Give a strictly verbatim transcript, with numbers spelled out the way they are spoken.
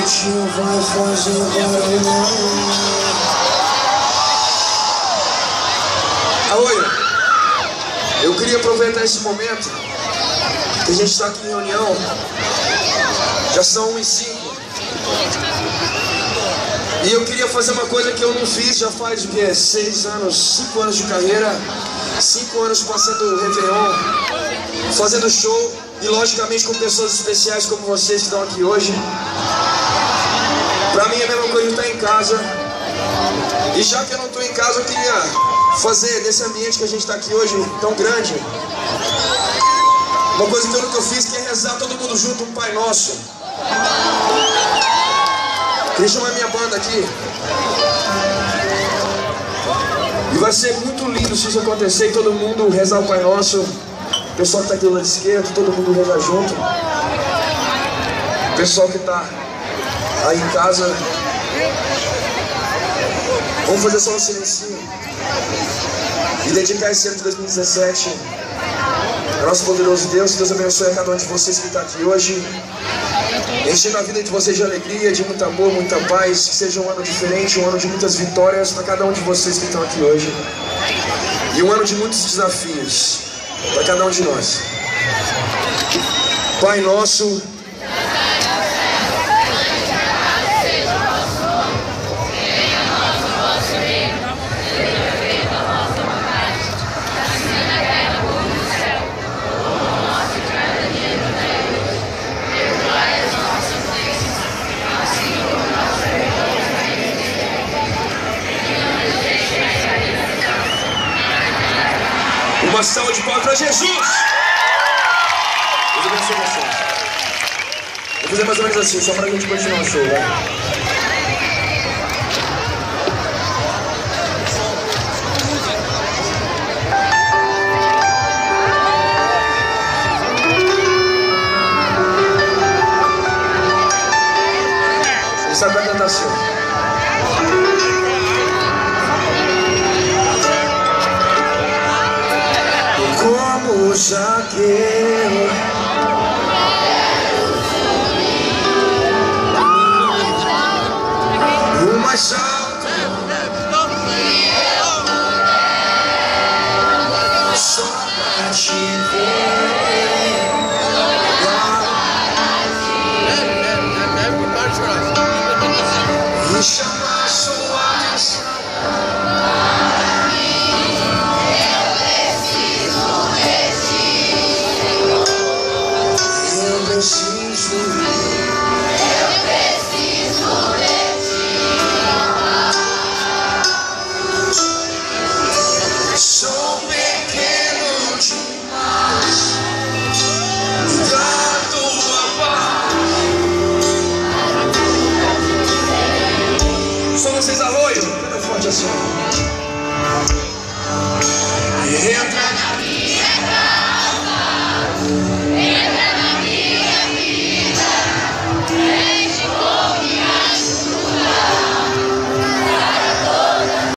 peitinho vai fazer barulho. Oi, eu queria aproveitar esse momento que a gente está aqui em reunião. Já são uma e cinco. E eu queria fazer uma coisa que eu não fiz já faz o quê? Seis anos, cinco anos de carreira, cinco anos passando Réveillon, fazendo show e logicamente com pessoas especiais como vocês que estão aqui hoje. Pra mim é a mesma coisa de estar em casa. E já que eu não estou em casa, eu queria fazer desse ambiente que a gente está aqui hoje tão grande uma coisa que eu nunca fiz, que é rezar todo mundo junto um Pai Nosso. Queria chamar minha banda aqui. E vai ser muito lindo se isso acontecer e todo mundo rezar o Pai Nosso. O pessoal que está aqui do lado esquerdo, todo mundo rezar junto. O pessoal que está aí em casa, vamos fazer só um silencinho e dedicar esse ano de dois mil e dezessete ao nosso poderoso Deus. Que Deus abençoe a cada um de vocês que está aqui hoje, enchendo a vida de vocês de alegria, de muito amor, muita paz. Que seja um ano diferente, um ano de muitas vitórias para cada um de vocês que estão aqui hoje, e um ano de muitos desafios para cada um de nós. Pai Nosso, uma salva de palmas para Jesus! Deus abençoe vocês. Vou fazer mais ou menos assim, só para a gente continuar o show, né? Você sabe vai cantar assim. Como Zaqueu, uma salva